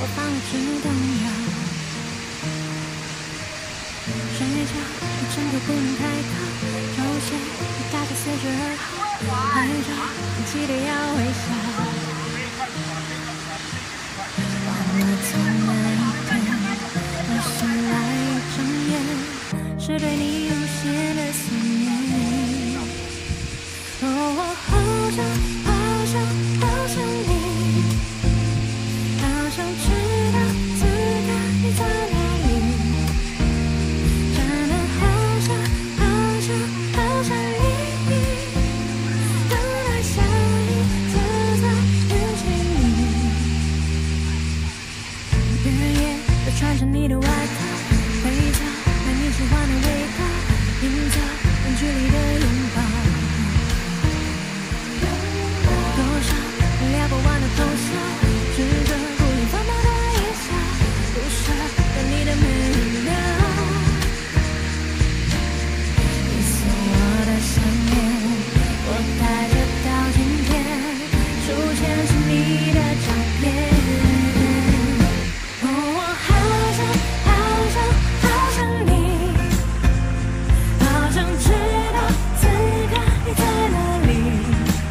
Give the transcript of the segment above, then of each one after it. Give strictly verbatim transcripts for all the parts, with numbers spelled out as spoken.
我放置动摇。睡觉，你真的不能太靠，周线你大概四十二号，拍照你记得要微笑。忘了从哪一天，我醒来睁眼，是对你无限的思念。哦，我好想好想好想你，好想知道此刻你在哪里，真的好想好想好想你，等待下一次再遇见你。日夜都穿着你的外套，回家买你喜欢的味道，营造远距离的拥抱。聊不完的偷笑，指着故意放大的微笑，不舍得你的每一秒。你送我的项链，我戴着到今天，书签是你的照片。哦，我好想好想好想你，好想知道此刻你在哪里。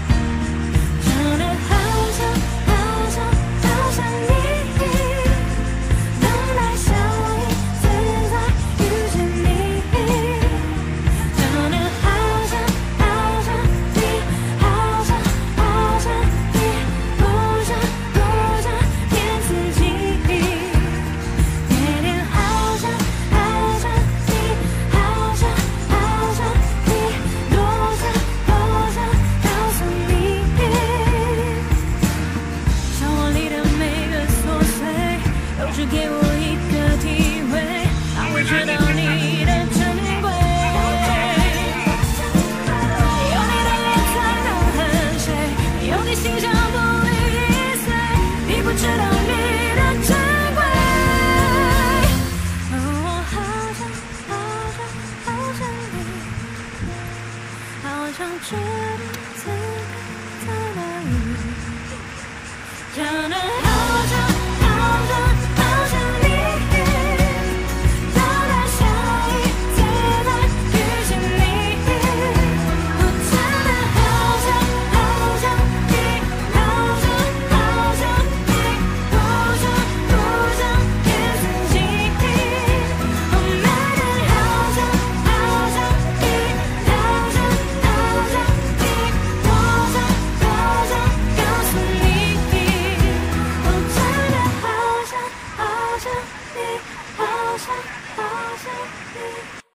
只给我一个体会，让我知道你的珍贵。有你的脸才能很碎，有你心像玻璃易碎，你不知道你的珍贵。哦，我好想好想好想你，好想知道此刻在哪里，真的好想好想。好想好想你。